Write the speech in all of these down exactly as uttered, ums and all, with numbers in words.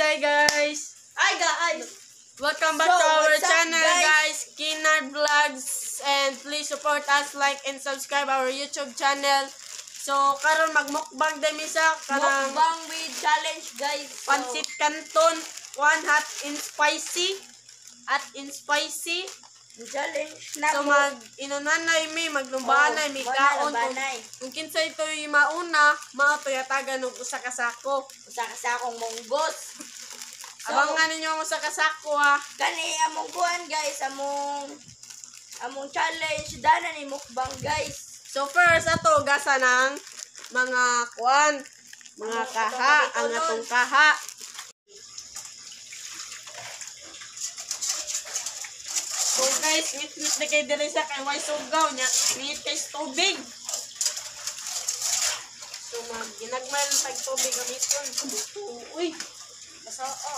hi guys! Hi guys! Welcome back So, to our what's up, channel guys? guys, Kinard Vlogs, and please support us, like and subscribe our YouTube channel. So karon magmukbang demi sa kanang Mukbang with challenge guys. So, pansit canton, one hot and spicy, hot and spicy. challenge na So mo. mag inunanay mi maglumbanay mi kaon kung, Banay. kung kinsa ito yung mauna, mao to yatagan og usa ka sako. Usa ka sa akong monggos. So, Abangan ninyo ang usa ka sako ha. kani among kuan guys, among among challenge dana ni mukbang guys. So first ato gasa ng mga kuan, mga Ano, kaha, itong ang mga atong kaha. So guys, ngit-ngit na kayo diri sa kay way sugaw niya, ngit kay tubig. So mag ginagmay lang tag tubig gamiton. Uy, basa oh.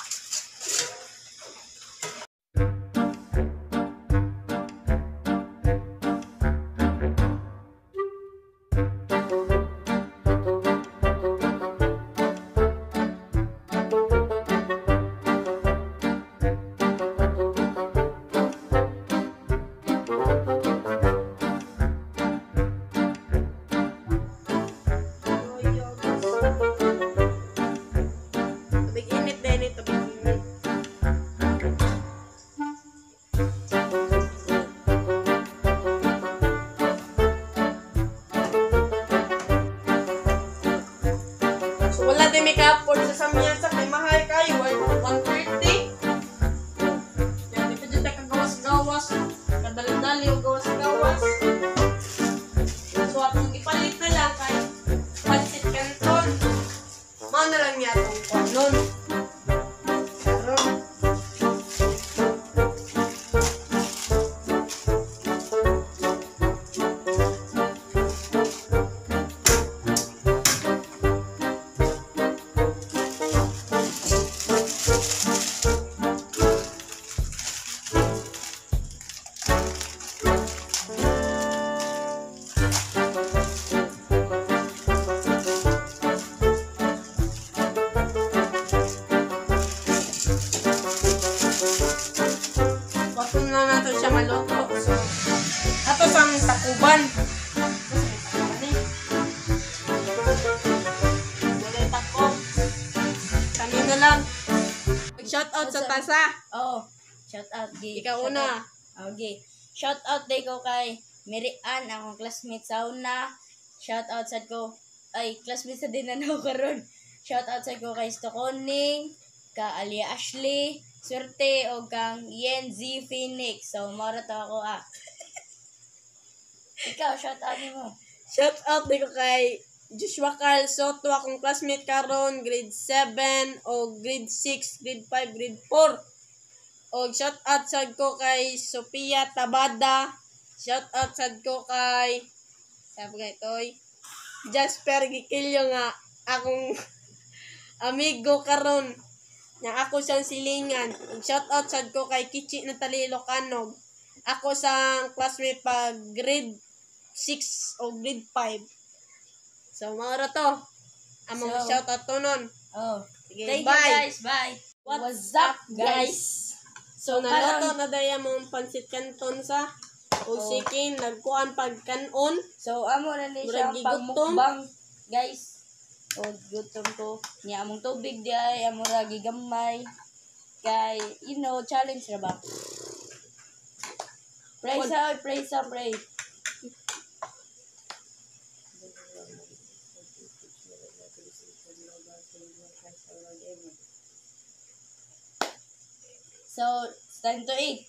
Tubig init din ito, tubig init. So wala din may ka-afford sa samyansa kay mahal kayo, one thirty. Yan, di pa dyan tayo kagawas-gawas. Kadali-dali o gawas-gawas. So atong ipalit na lang kay pansit canton. Mao na lang niya itong kwan nun. Karon. Wato na natin siya maluto. So, ato sang takuban. Wala tako. Kanina lang. Shout out sa tasa. Oh, shout out gi. Ikaw Shout una. out. Okay. Shout out day ko kay Mirian, akong classmate sa una. Shout out sad ko ay classmate sa din na ako karon. Shout out sad ko kay Stokoning, ka Alia Ashley, Swerte o kang Yen Z Phoenix. So mara to ako ah. Ikaw shout out mo. Shout out din ko kay Joshua Carl Soto, akong classmate karon, grade seven o grade six, grade five, grade four. O shout out sad ko kay Sophia Tabada. Shout out sad ko kay sabi nga itoy Jasper Gikilyo nga akong amigo karon. Nga ako siyang silingan. Shout out sad ko kay Kichi Natalie Locanog. Ako sa classmate pag grade six o grade five. So, maura to. Among So, shout out to nun. Oh. Sige, Thank bye. you guys. Bye. What's up guys? So, So, naloto karon- na daya mong pansit canton sa o Oh. sikin, nagkuhan pag kanon. So, amo na ni siya Murag ang gigutom. pagmukbang, guys. O, gutom ko. Niya among tubig di ay, amo ra gigamay. Kay, you know, challenge ra ba? Pray Tungod. sa, pray sa, pray. So, it's time to eat.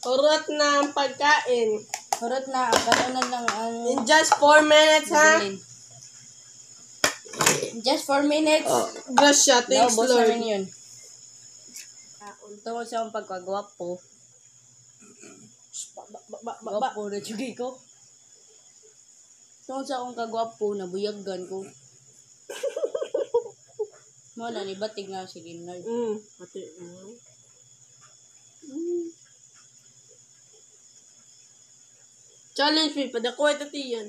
Hurot na ang pagkain. Hurot na, ang kanunan lang ang... In just four minutes, ha? Bilin. Just four minutes. Grasya, thanks, Naubos Lord. namin yun. Tungkol sa akong pagkagwapo. Ba, ba, ba, ba, ba. Gwapo na tsugi ko. Tungkol sa akong kagwapo, nabuyagan ko. Mo na, nibatig na si Leonard. Mm, pati, mm. Mm. Challenge me, padako ito tiyan.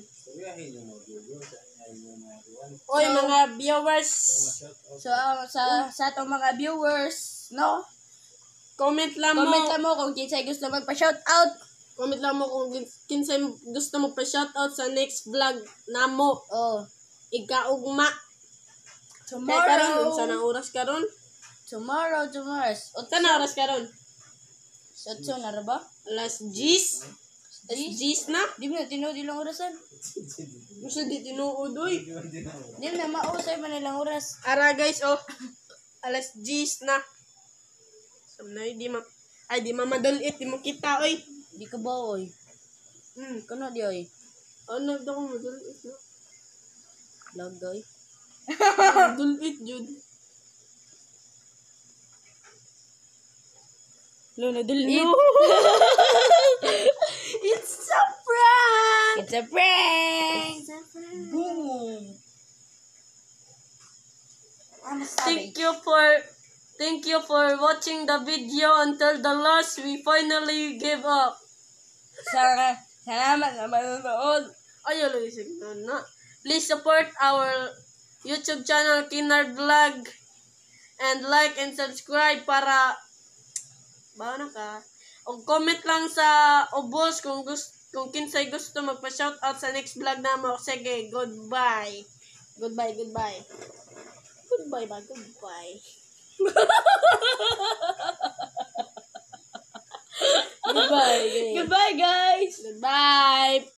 Oy, mga viewers, So, ah, sa sa atong mga viewers, no? comment lang mo. Comment lang mo kung kinsay gusto magpa-shoutout. Comment lang mo kung kinsay gusto mo pa shoutout sa next vlog namo. Oh, Ikaugma. Kaya karon, tomorrow. unsa na oras karon? Tomorrow, tomorrow. Unsa na oras karon? Otso na ra ba? Alas diyes. Alas diyes na. Di mo na tinuod ilang orasan. Gusto di tinuod oy. Di na mausay man ilang oras. Ara guys, oh. Alas diyes na. Samnay di ma ay di mamadulit, di mo kita oy. Di ka ba, oy? Hmm. Kano di, oy? Ano daw ko madulit na? Lag, oy. Madulit jud. Lo na dulit. It's a prank. It's a prank! It's a prank. Boom! I'm a Thank savage. you for thank you for watching the video until the last. We finally gave up. Sana, salamat na manonood. Ayaw lang isip na na. Please support our YouTube channel, Kinard Vlog. And like and subscribe para ba na ka. O comment lang sa ubos kung gusto kung kinsay gusto magpa-shoutout sa next vlog na mo. Sige, goodbye. Goodbye, goodbye. Goodbye ba? Goodbye. Goodbye, guys. Goodbye, guys. Goodbye.